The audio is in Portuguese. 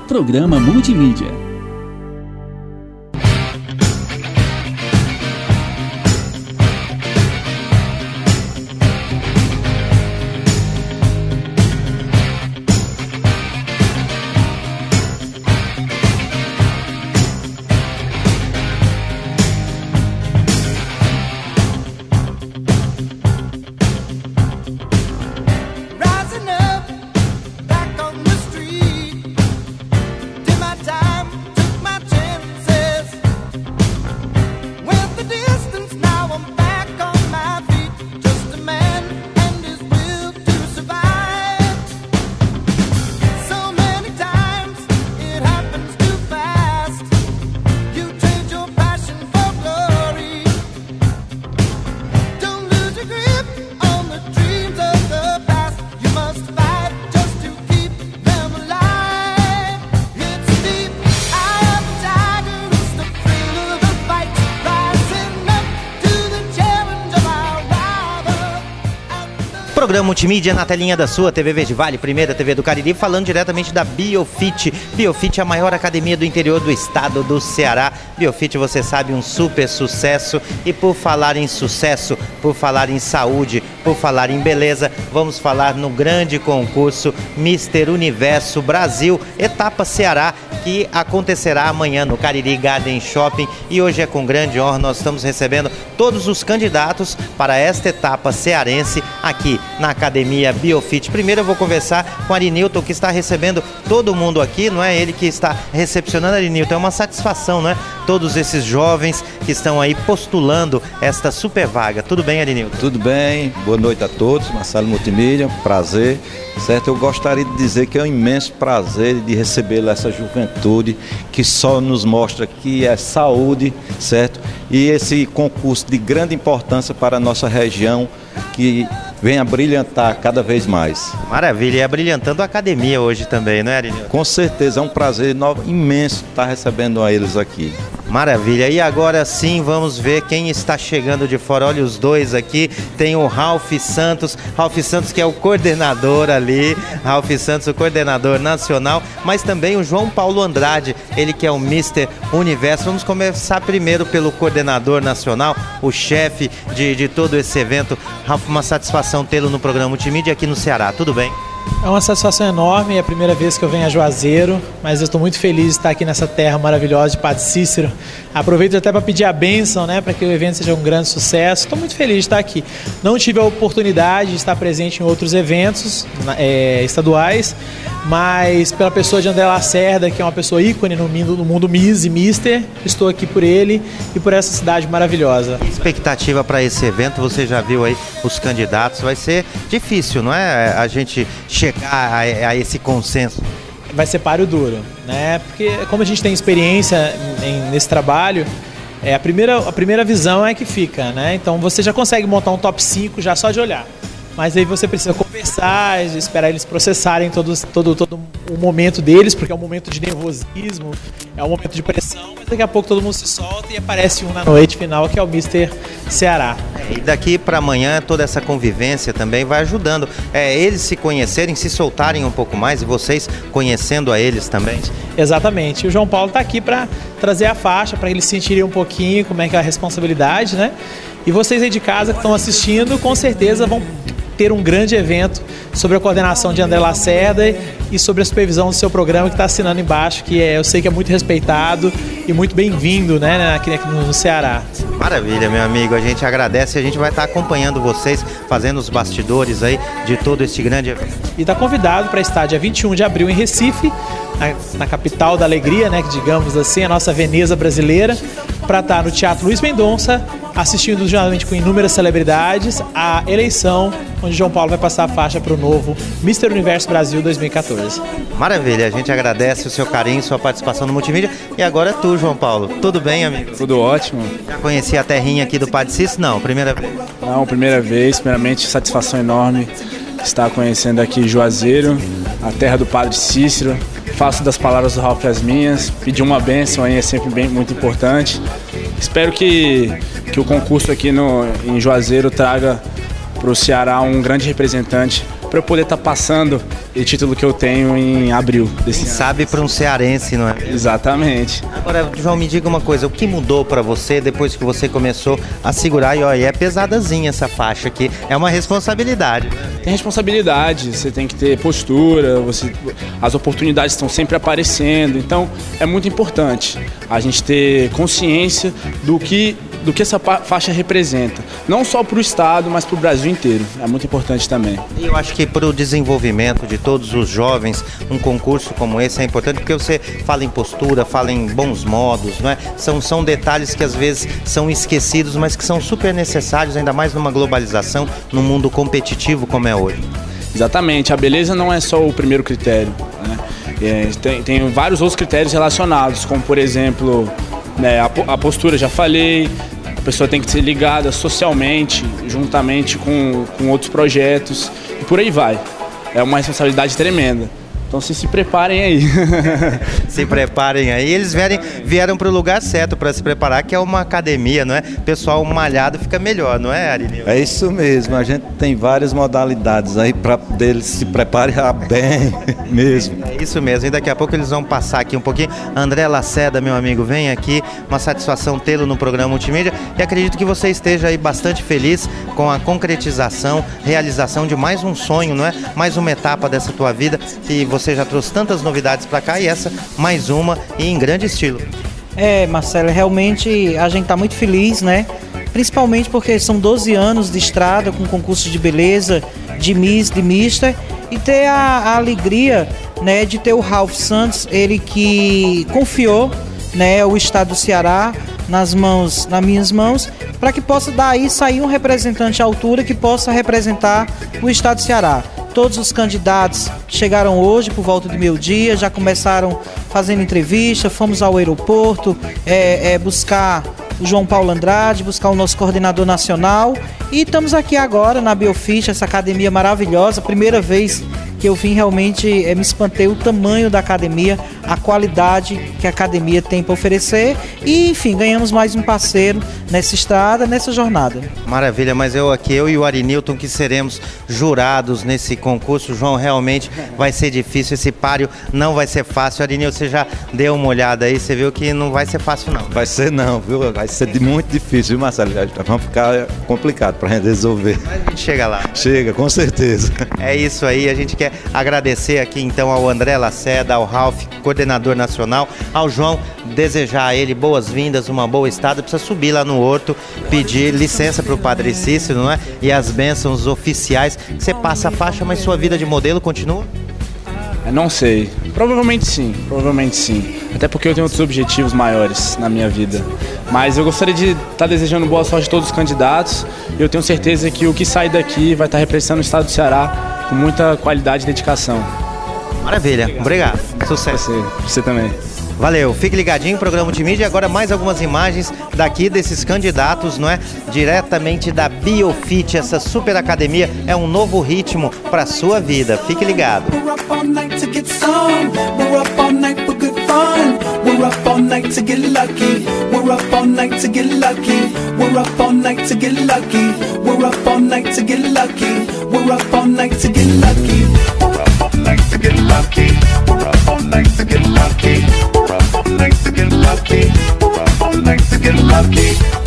Programa Multimídia. Programa Multimídia na telinha da sua TV Verde Vale, primeira TV do Cariri, falando diretamente da Biofit. Biofit é a maior academia do interior do estado do Ceará. Biofit, você sabe, um super sucesso. E por falar em sucesso, por falar em saúde, por falar em beleza, vamos falar no grande concurso Mister Universo Brasil, etapa Ceará, que acontecerá amanhã no Cariri Garden Shopping. E hoje é com grande honra, nós estamos recebendo todos os candidatos para esta etapa cearense aqui na Academia Biofit. Primeiro eu vou conversar com Arinilton, que está recebendo todo mundo aqui, não é ele que está recepcionando. Arinilton, é uma satisfação, não é? Todos esses jovens que estão aí postulando esta super vaga. Tudo bem, Arinilton? Tudo bem, boa noite a todos, Marcelo Multimídia, prazer, certo? Eu gostaria de dizer que é um imenso prazer de receber essa juventude que só nos mostra que é saúde, certo? E esse concurso de grande importância para a nossa região, que venha brilhantar cada vez mais. Maravilha, e abrilhantando a academia hoje também, não é, Arinilton? Com certeza, é um prazer imenso estar recebendo a eles aqui. Maravilha, e agora sim vamos ver quem está chegando de fora. Olha os dois aqui, tem o Ralph Santos que é o coordenador ali, Ralph Santos, o coordenador nacional, mas também o João Paulo Andrade, ele que é o Mister Universo. Vamos começar primeiro pelo coordenador nacional, o chefe de todo esse evento. Ralph, uma satisfação tê-lo no programa Multimídia aqui no Ceará, tudo bem? É uma satisfação enorme, é a primeira vez que eu venho a Juazeiro, mas eu estou muito feliz de estar aqui nessa terra maravilhosa de Padre Cícero. Aproveito até para pedir a bênção, né, para que o evento seja um grande sucesso. Estou muito feliz de estar aqui. Não tive a oportunidade de estar presente em outros eventos estaduais, mas pela pessoa de André Lacerda, que é uma pessoa ícone no mundo Miss e Mister, estou aqui por ele e por essa cidade maravilhosa. Expectativa para esse evento, você já viu aí os candidatos, vai ser difícil, não é? A gente chegar a esse consenso. Vai ser páreo duro, né? Porque como a gente tem experiência nesse trabalho, a primeira visão é que fica, né? Então você já consegue montar um top 5 já só de olhar. Mas aí você precisa conversar, esperar eles processarem todo o momento deles, porque é um momento de nervosismo, é um momento de pressão, mas daqui a pouco todo mundo se solta e aparece um na noite final, que é o Mister Ceará. E daqui para amanhã toda essa convivência também vai ajudando eles se conhecerem, se soltarem um pouco mais, e vocês conhecendo a eles também. Exatamente. E o João Paulo está aqui para trazer a faixa, para eles sentirem um pouquinho como é que é a responsabilidade, né? E vocês aí de casa que estão assistindo, com certeza vão ter um grande evento sobre a coordenação de André Lacerda e sobre a supervisão do seu programa, que está assinando embaixo, que eu sei que é muito respeitado e muito bem-vindo, né, aqui no Ceará. Maravilha, meu amigo, a gente agradece, a gente vai estar acompanhando vocês, fazendo os bastidores aí de todo este grande evento. E está convidado para estar dia 21 de abril em Recife, na capital da alegria, né, que digamos assim, a nossa Veneza brasileira, para estar no Teatro Luiz Mendonça, assistindo geralmente com inúmeras celebridades a eleição, onde João Paulo vai passar a faixa para o novo Mister Universo Brasil 2014. Maravilha, a gente agradece o seu carinho, sua participação no Multimídia. E agora é tu, João Paulo. Tudo bem, amigo? Tudo ótimo. Já conhecia a terrinha aqui do Padre Cícero? Não, primeira vez? Não, primeira vez. Primeiramente, satisfação enorme estar conhecendo aqui Juazeiro, a terra do Padre Cícero. Faço das palavras do Ralph as minhas. Pedir uma bênção aí é sempre muito importante. Espero que o concurso aqui em Juazeiro traga para o Ceará um grande representante para eu poder estar passando o título que eu tenho em abril desse ano. Sabe para um cearense, não é? Exatamente. Agora, João, me diga uma coisa, o que mudou para você depois que você começou a segurar? E ó, é pesadazinha essa faixa aqui, é uma responsabilidade. Tem responsabilidade, você tem que ter postura, as oportunidades estão sempre aparecendo, então é muito importante a gente ter consciência do que essa faixa representa, não só para o estado, mas para o Brasil inteiro. É muito importante também. E eu acho que para o desenvolvimento de todos os jovens, um concurso como esse é importante, porque você fala em postura, fala em bons modos, não é? São detalhes que às vezes são esquecidos, mas que são super necessários, ainda mais numa globalização, num mundo competitivo como é hoje. Exatamente, a beleza não é só o primeiro critério, né? Tem vários outros critérios relacionados, como por exemplo, né, a postura, já falei. A pessoa tem que ser ligada socialmente, juntamente com outros projetos, e por aí vai. É uma responsabilidade tremenda. Então se preparem aí. Se preparem aí. Eles vieram para o lugar certo para se preparar, que é uma academia, não é? Pessoal malhado fica melhor, não é, Arinil? É isso mesmo. A gente tem várias modalidades aí para eles se preparar bem mesmo. É isso mesmo. E daqui a pouco eles vão passar aqui um pouquinho. André Lacerda, meu amigo, vem aqui. Uma satisfação tê-lo no programa Multimídia. E acredito que você esteja aí bastante feliz com a concretização, realização de mais um sonho, não é? Mais uma etapa dessa tua vida. E você já trouxe tantas novidades para cá e essa mais uma e em grande estilo. Marcelo, realmente a gente está muito feliz, né? Principalmente porque são 12 anos de estrada com concurso de beleza, de Miss, de Mister, e ter a alegria, né, de ter o Ralph Santos, ele que confiou, né, o estado do Ceará nas minhas mãos, para que possa daí sair um representante à altura que possa representar o estado do Ceará. Todos os candidatos chegaram hoje por volta de meio-dia, já começaram fazendo entrevista, fomos ao aeroporto buscar o João Paulo Andrade, buscar o nosso coordenador nacional, e estamos aqui agora na Biofit, essa academia maravilhosa, primeira vez que eu vim, realmente me espantei o tamanho da academia, a qualidade que a academia tem para oferecer, e enfim, ganhamos mais um parceiro nessa estrada, nessa jornada. Maravilha, mas eu e o Arinilton que seremos jurados nesse concurso. João, realmente vai ser difícil, esse páreo não vai ser fácil. Arinilton, você já deu uma olhada aí, você viu que não vai ser fácil não. Vai ser não, viu? Vai ser muito difícil, viu, Marcelo? Vamos ficar complicado para a gente resolver. Mas a gente chega lá. Chega, com certeza. É isso aí, a gente quer agradecer aqui então ao André Lacerda, ao Ralph, coordenador nacional, ao João, desejar a ele boas-vindas, uma boa estada. Precisa subir lá no horto, pedir licença para o Padre Cícero, não é? E as bênçãos oficiais. Você passa a faixa, mas sua vida de modelo continua? Não sei, provavelmente sim. Até porque eu tenho outros objetivos maiores na minha vida. Mas eu gostaria de estar desejando boa sorte a todos os candidatos, e eu tenho certeza que o que sair daqui vai estar representando o estado do Ceará com muita qualidade e dedicação. Maravilha, obrigado, sucesso. Você também. Valeu, fique ligadinho, programa Multimídia. Agora mais algumas imagens daqui desses candidatos, não é? Diretamente da Biofit, essa super academia, é um novo ritmo para sua vida. Fique ligado. We're up all night to get some. We're up all night for good fun. We're up all night to get lucky. We're up all night to get lucky. We're up all night to get lucky. We're up all night to get lucky. We're up all night to get lucky. We're up all night to get lucky. We're up all night to get lucky. We're up all night to get lucky. We're up all night to get lucky.